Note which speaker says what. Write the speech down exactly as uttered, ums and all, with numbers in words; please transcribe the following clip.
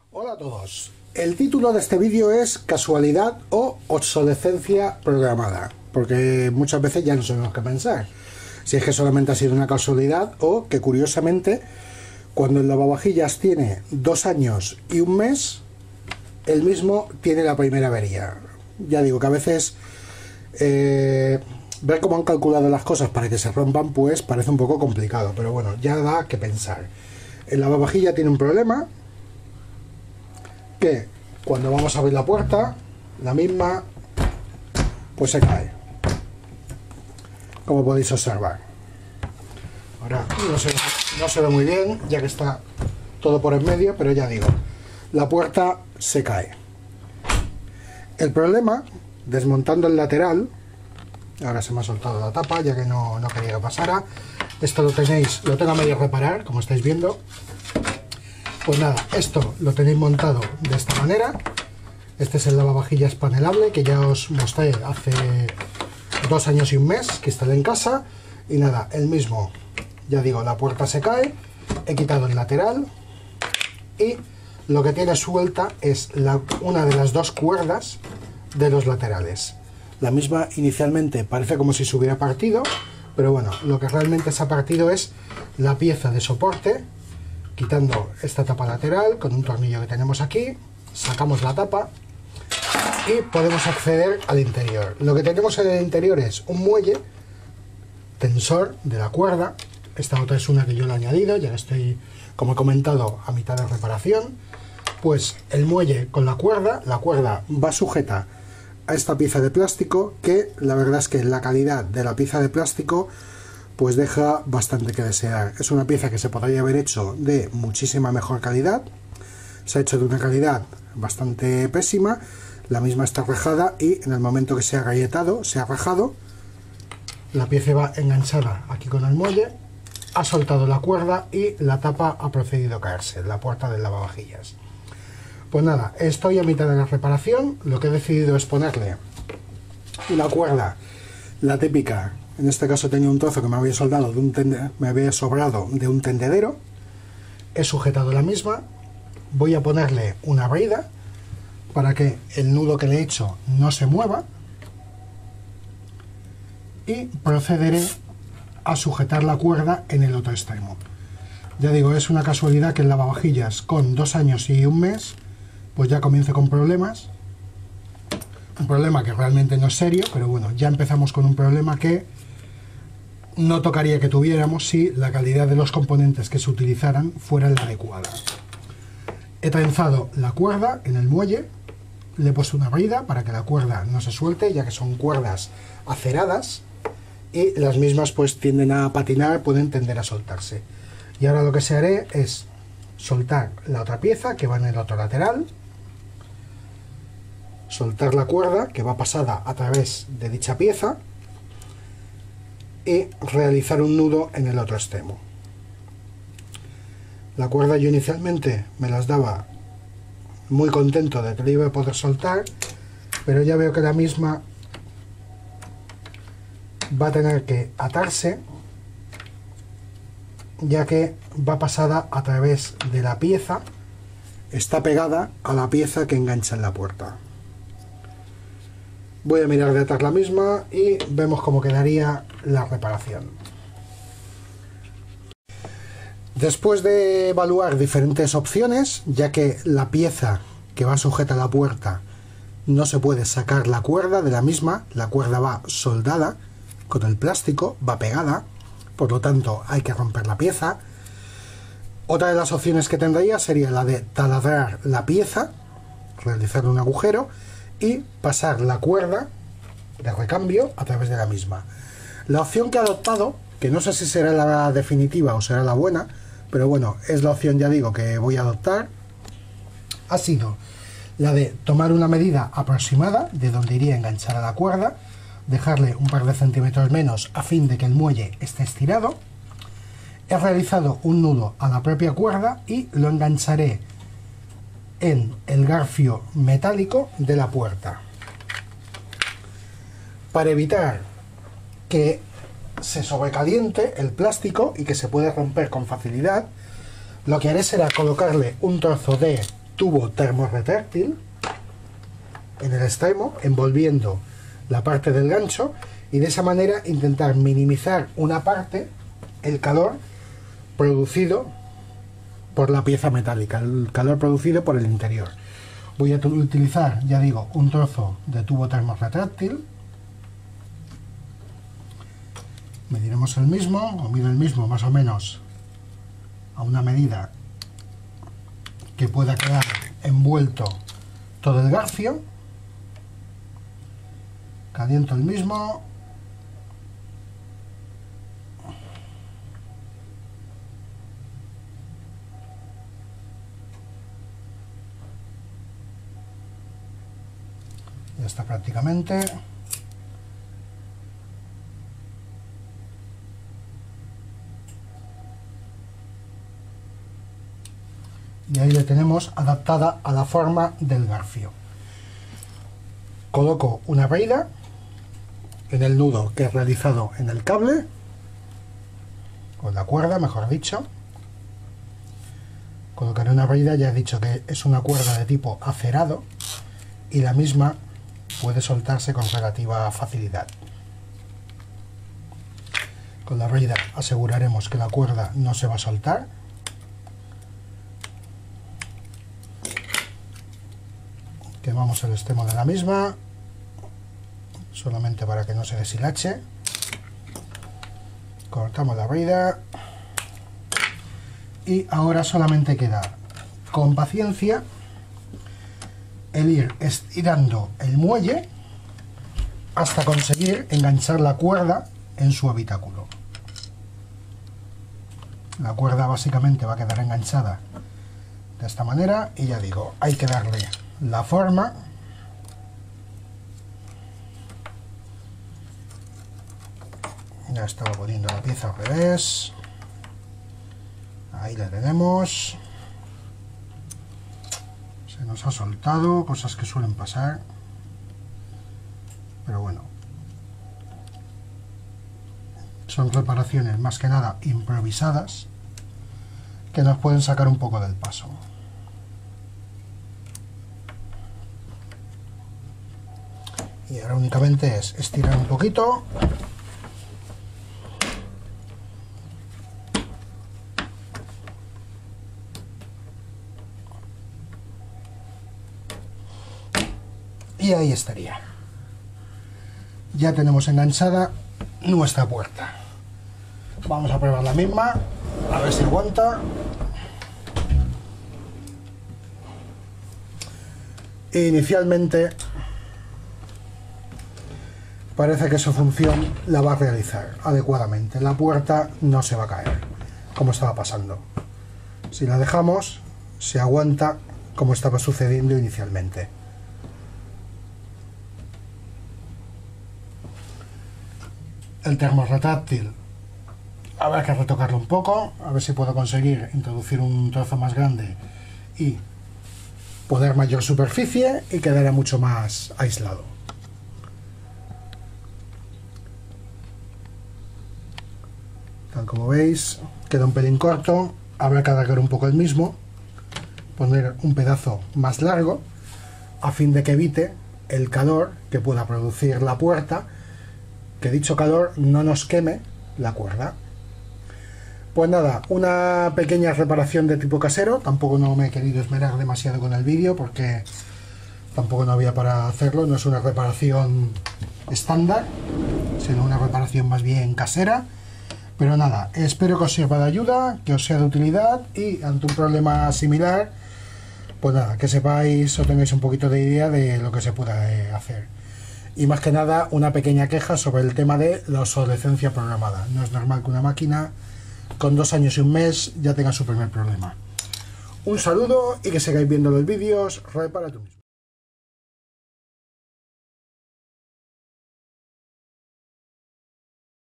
Speaker 1: Hola a todos. El título de este vídeo es casualidad o obsolescencia programada, porque muchas veces ya no sabemos qué pensar. Si es que solamente ha sido una casualidad o que curiosamente cuando el lavavajillas tiene dos años y un mes, el mismo tiene la primera avería. Ya digo que a veces eh, ver cómo han calculado las cosas para que se rompan pues parece un poco complicado, pero bueno, ya da que pensar. El lavavajillas tiene un problema que cuando vamos a abrir la puerta, la misma pues se cae, como podéis observar. Ahora no se, no se ve muy bien ya que está todo por en medio, pero ya digo, la puerta se cae. El problema, desmontando el lateral, ahora se me ha soltado la tapa ya que no, no quería que pasara. Esto lo tenéis, lo tengo a medio reparar, como estáis viendo. Pues nada, esto lo tenéis montado de esta manera. Este es el lavavajillas panelable que ya os mostré hace dos años y un mes que instalé en casa. Y nada, el mismo, ya digo, la puerta se cae, he quitado el lateral y lo que tiene suelta es la, una de las dos cuerdas de los laterales. La misma inicialmente parece como si se hubiera partido, pero bueno, lo que realmente se ha partido es la pieza de soporte. Quitando esta tapa lateral con un tornillo que tenemos aquí, sacamos la tapa y podemos acceder al interior. Lo que tenemos en el interior es un muelle tensor de la cuerda. Esta otra es una que yo le he añadido, ya que estoy, como he comentado, a mitad de reparación. Pues el muelle con la cuerda, la cuerda va sujeta a esta pieza de plástico, que la verdad es que la calidad de la pieza de plástico pues deja bastante que desear. Es una pieza que se podría haber hecho de muchísima mejor calidad. Se ha hecho de una calidad bastante pésima. La misma está rajada y en el momento que se ha galletado, se ha rajado. La pieza va enganchada aquí con el muelle. Ha soltado la cuerda y la tapa ha procedido a caerse, la puerta del lavavajillas. Pues nada, estoy a mitad de la reparación. Lo que he decidido es ponerle una cuerda, la típica. En este caso tenía un trozo que me había soldado de un tende, me había sobrado de un tendedero. He sujetado la misma. Voy a ponerle una brida para que el nudo que le he hecho no se mueva. Y procederé a sujetar la cuerda en el otro extremo. Ya digo, es una casualidad que el lavavajillas con dos años y un mes pues ya comience con problemas. Un problema que realmente no es serio, pero bueno, ya empezamos con un problema que no tocaría que tuviéramos si la calidad de los componentes que se utilizaran fuera la adecuada. He trenzado la cuerda en el muelle, le he puesto una brida para que la cuerda no se suelte, ya que son cuerdas aceradas y las mismas pues tienden a patinar, pueden tender a soltarse. Y ahora lo que se haré es soltar la otra pieza que va en el otro lateral, soltar la cuerda que va pasada a través de dicha pieza y realizar un nudo en el otro extremo. La cuerda yo inicialmente me las daba muy contento de que la iba a poder soltar, pero ya veo que la misma va a tener que atarse, ya que va pasada a través de la pieza, está pegada a la pieza que engancha en la puerta. Voy a mirar de atar la misma y vemos cómo quedaría la reparación. Después de evaluar diferentes opciones, ya que la pieza que va sujeta a la puerta no se puede sacar la cuerda de la misma, la cuerda va soldada con el plástico, va pegada, por lo tanto hay que romper la pieza. Otra de las opciones que tendría sería la de taladrar la pieza, realizar un agujero y pasar la cuerda de recambio a través de la misma. La opción que he adoptado, que no sé si será la definitiva o será la buena, pero bueno, es la opción, ya digo, que voy a adoptar, ha sido la de tomar una medida aproximada de donde iría enganchada la cuerda, dejarle un par de centímetros menos a fin de que el muelle esté estirado. He realizado un nudo a la propia cuerda y lo engancharé en el garfio metálico de la puerta. Para evitar que se sobrecaliente el plástico y que se pueda romper con facilidad, lo que haré será colocarle un trozo de tubo termorretráctil en el extremo, envolviendo la parte del gancho, y de esa manera intentar minimizar una parte el calor producido por la pieza metálica, el calor producido por el interior. Voy a utilizar, ya digo, un trozo de tubo termorretráctil. Mediremos el mismo, o mido el mismo más o menos a una medida que pueda quedar envuelto todo el garfio. Caliento el mismo. Ya está prácticamente. Y ahí le tenemos adaptada a la forma del garfio. Coloco una braida en el nudo que he realizado en el cable, con la cuerda, mejor dicho. Colocaré una braida, ya he dicho que es una cuerda de tipo acerado y la misma puede soltarse con relativa facilidad. Con la braida aseguraremos que la cuerda no se va a soltar. Quemamos el extremo de la misma, solamente para que no se deshilache. Cortamos la braida y ahora solamente queda, con paciencia, el ir estirando el muelle hasta conseguir enganchar la cuerda en su habitáculo. La cuerda básicamente va a quedar enganchada de esta manera y ya digo, hay que darle la forma. Ya estaba poniendo la pieza al revés. Ahí la tenemos. Se nos ha soltado, cosas que suelen pasar, pero bueno, son reparaciones más que nada improvisadas que nos pueden sacar un poco del paso. Y ahora únicamente es estirar un poquito. Y ahí estaría. Ya tenemos enganchada nuestra puerta. Vamos a probar la misma, a ver si aguanta. Inicialmente parece que su función la va a realizar adecuadamente. La puerta no se va a caer, como estaba pasando. Si la dejamos, se aguanta como estaba sucediendo inicialmente. El termorretráctil habrá que retocarlo un poco, a ver si puedo conseguir introducir un trozo más grande y poner mayor superficie y quedará mucho más aislado. Tal como veis, queda un pelín corto, habrá que alargar un poco el mismo, poner un pedazo más largo a fin de que evite el calor que pueda producir la puerta, que dicho calor no nos queme la cuerda. Pues nada, una pequeña reparación de tipo casero. Tampoco no me he querido esmerar demasiado con el vídeo porque tampoco no había para hacerlo. No es una reparación estándar, sino una reparación más bien casera. Pero nada, espero que os sirva de ayuda, que os sea de utilidad y ante un problema similar, pues nada, que sepáis o tengáis un poquito de idea de lo que se puede hacer. Y más que nada, una pequeña queja sobre el tema de la obsolescencia programada. No es normal que una máquina con dos años y un mes ya tenga su primer problema. Un saludo y que sigáis viendo los vídeos. Repara tú mismo.